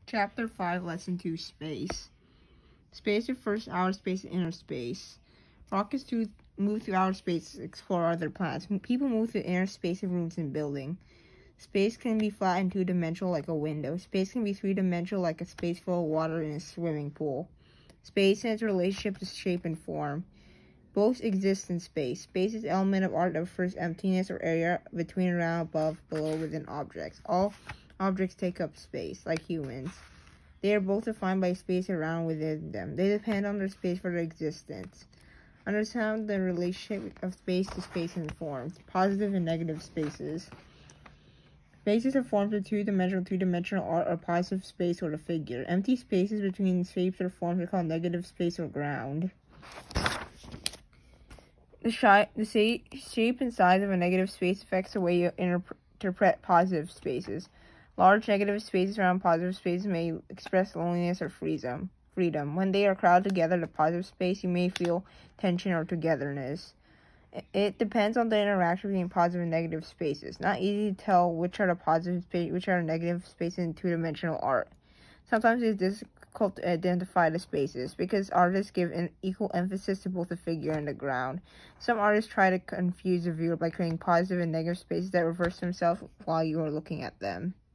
Chapter 5, Lesson 2, Space. Space refers to outer space and inner space. Rockets move through outer space to explore other planets. People move through inner space in rooms and buildings. Space can be flat and two-dimensional like a window. Space can be three-dimensional like a space full of water in a swimming pool. Space and its relationship to shape and form. Both exist in space. Space is an element of art that refers to emptiness or area between, around, above, below, within objects. All objects take up space, like humans. They are both defined by space around within them. They depend on their space for their existence. Understand the relationship of space to space and forms. Positive and negative spaces. Spaces are formed of two-dimensional, three-dimensional art or positive space or a figure. Empty spaces between shapes or forms are called negative space or ground. The shape and size of a negative space affects the way you interpret positive spaces. Large negative spaces around positive spaces may express loneliness or freedom. When they are crowded together in a positive space, you may feel tension or togetherness. It depends on the interaction between positive and negative spaces. Not easy to tell which are the positive space, which are the negative spaces in two-dimensional art. Sometimes it is difficult to identify the spaces because artists give an equal emphasis to both the figure and the ground. Some artists try to confuse the viewer by creating positive and negative spaces that reverse themselves while you are looking at them.